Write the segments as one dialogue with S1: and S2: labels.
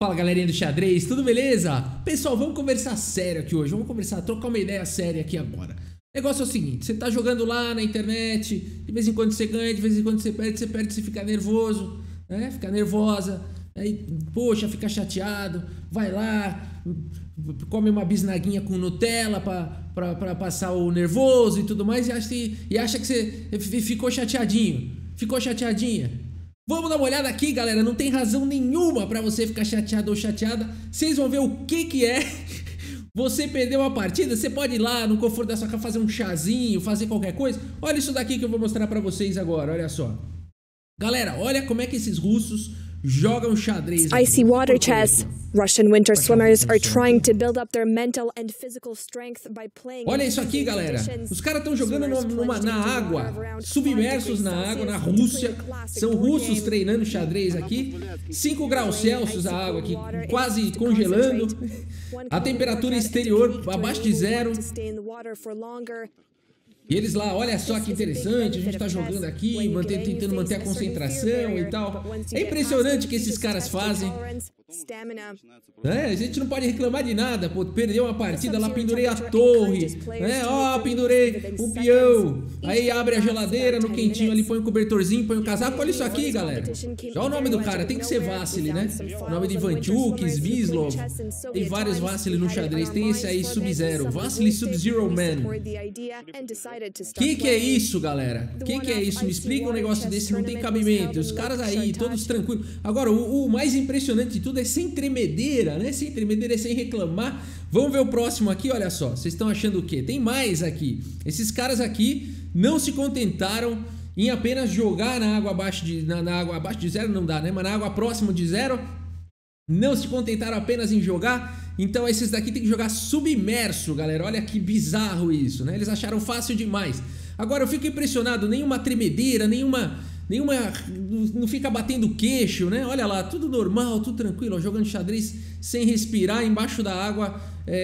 S1: Fala galerinha do xadrez, tudo beleza? Pessoal, vamos conversar sério aqui hoje, vamos conversar, trocar uma ideia séria aqui agora. O negócio é o seguinte, você tá jogando lá na internet, de vez em quando você ganha, de vez em quando você perde, você fica nervoso, né? Fica nervosa, aí, poxa, fica chateado, vai lá, come uma bisnaguinha com Nutella pra passar o nervoso e tudo mais e acha que você ficou chateadinho, ficou chateadinha. Vamos dar uma olhada aqui, galera, não tem razão nenhuma pra você ficar chateado ou chateada. Vocês vão ver o que é você perder uma partida. Você pode ir lá no conforto da sua casa fazer um chazinho, fazer qualquer coisa. Olha isso daqui que eu vou mostrar pra vocês agora, olha só. Galera, olha como é que esses russos jogam xadrez.
S2: Icy water chess. Russian winter swimmers are trying to build up their mental and physical strength by playing.
S1: Olha isso aqui, galera. Os caras estão jogando na água, submersos na água, na Rússia. São russos treinando xadrez aqui. 5 graus Celsius a água aqui, quase congelando. A temperatura exterior abaixo de zero. E eles lá, olha só que interessante, a gente tá jogando aqui, tentando manter a concentração e tal. É impressionante o que esses caras fazem. A gente não pode reclamar de nada, pô, perdeu uma partida, lá pendurei a torre, pendurei um peão, aí abre a geladeira no quentinho ali, põe um cobertorzinho, põe um casaco, olha isso aqui, galera. Já o nome do cara, tem que ser Vasily, né? O nome de Ivanchuk, Svislov, tem vários Vasily no xadrez, tem esse aí Sub-Zero, Vasily Sub-Zero Man. Que é isso, galera? Que é isso? Me explica um negócio desse, não tem cabimento. Os caras aí, todos tranquilos. Agora, o mais impressionante de tudo é sem tremedeira, né? Sem tremedeira, sem reclamar. Vamos ver o próximo aqui, olha só. Vocês estão achando o quê? Tem mais aqui. Esses caras aqui não se contentaram em apenas jogar na água abaixo de zero, não dá, né? Mas na água próxima de zero, não se contentaram apenas em jogar. Então esses daqui tem que jogar submerso, galera. Olha que bizarro isso, né? Eles acharam fácil demais. Agora eu fico impressionado, nenhuma tremedeira, não fica batendo queixo, né? Olha lá, tudo normal, tudo tranquilo, ó, jogando xadrez sem respirar embaixo da água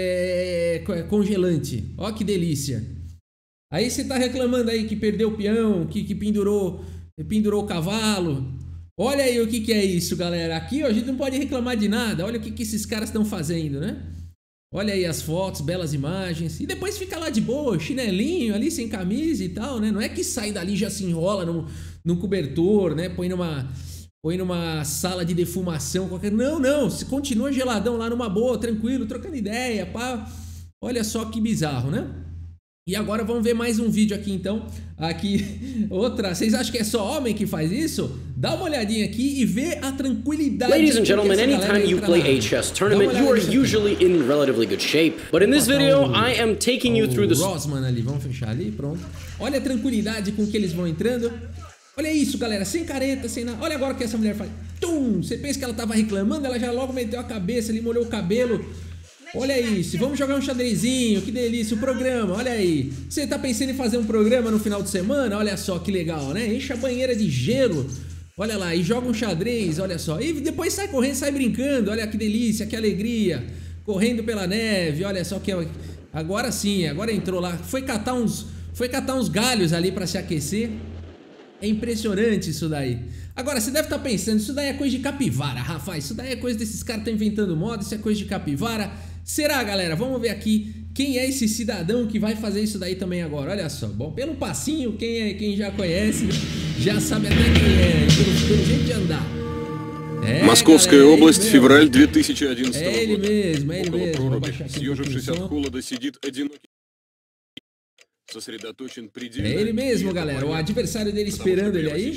S1: congelante. Ó que delícia. Aí você tá reclamando aí que perdeu o peão, que pendurou o cavalo. Olha aí o que é isso, galera. Aqui ó, a gente não pode reclamar de nada. Olha o que esses caras estão fazendo, né? Olha aí as fotos, belas imagens. E depois fica lá de boa, chinelinho ali, sem camisa e tal, né? Não é que sai dali e já se enrola num cobertor, né? Põe numa sala de defumação qualquer. Não. Você continua geladão lá numa boa, tranquilo, trocando ideia, pá. Olha só que bizarro, né? E agora vamos ver mais um vídeo aqui então. Aqui, outra. Vocês acham que é só homem que faz isso? Dá uma olhadinha aqui e vê a tranquilidade.
S3: Ladies and gentlemen, anytime you play a chess tournament, you are usually in relatively good shape. But in this video, I am taking you through the...
S1: Rosman ali, vamos fechar ali, pronto. Olha a tranquilidade com que eles vão entrando. Olha isso, galera, sem careta, sem nada. Olha agora o que essa mulher faz. Tum! Você pensa que ela tava reclamando, ela já logo meteu a cabeça ali, molhou o cabelo. Olha isso, vamos jogar um xadrezinho, que delícia, o programa, olha aí. Você tá pensando em fazer um programa no final de semana? Olha só que legal, né? Enche a banheira de gelo, olha lá, e joga um xadrez, olha só. E depois sai correndo, sai brincando, olha que delícia, que alegria. Correndo pela neve, olha só que... Agora sim, agora entrou lá, foi catar uns galhos ali pra se aquecer. É impressionante isso daí. Agora, você deve estar pensando, isso daí é coisa de capivara, Rafa, isso daí é coisa desses caras que estão inventando moda, isso é coisa de capivara. Será, galera? Vamos ver aqui quem é esse cidadão que vai fazer isso daí também agora. Olha só, bom, pelo passinho, quem já conhece, já sabe até quem é, pelo jeito de andar.
S4: Mosковская область, февраль 2011 года.
S1: É ele mesmo.
S4: Около проруби, съежившись от холода, сидит одинокий.
S1: É ele mesmo, galera. O adversário dele esperando ele aí.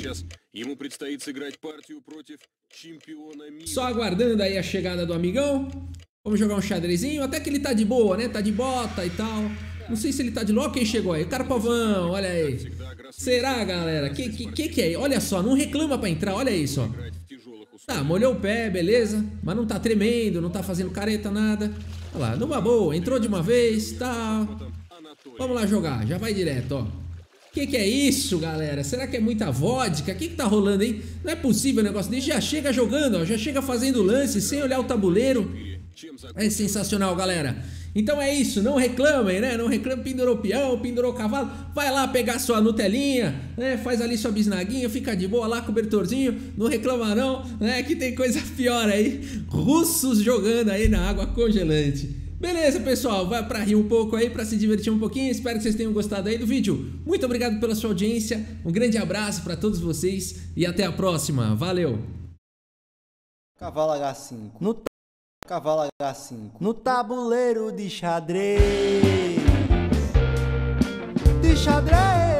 S1: Só aguardando aí a chegada do amigão. Vamos jogar um xadrezinho. Até que ele tá de boa, né? Tá de bota e tal. Não sei se ele tá de louco. Quem chegou aí? O Karpovão, olha aí. Será, galera? Que é? Olha só, não reclama pra entrar. Olha isso, ó. Tá, molhou o pé, beleza. Mas não tá tremendo, não tá fazendo careta, nada. Olha lá, numa boa. Entrou de uma vez, tá... Vamos lá jogar, já vai direto, ó. Que é isso, galera? Será que é muita vodka? O que tá rolando aí? Não é possível o negócio desse. Já chega jogando, ó. Já chega fazendo lance sem olhar o tabuleiro. É sensacional, galera. Então é isso, não reclamem, né? Não reclamem, pendurou peão, pendurou cavalo. Vai lá pegar sua Nutelinha, né? Faz ali sua bisnaguinha, fica de boa lá, cobertorzinho. Não reclama não, né? Que tem coisa pior aí. Russos jogando aí na água congelante. Beleza, pessoal, vai pra rir um pouco aí, pra se divertir um pouquinho. Espero que vocês tenham gostado aí do vídeo. Muito obrigado pela sua audiência. Um grande abraço pra todos vocês e até a próxima. Valeu!
S5: Cavalo H5 no cavalo H5 no tabuleiro de xadrez.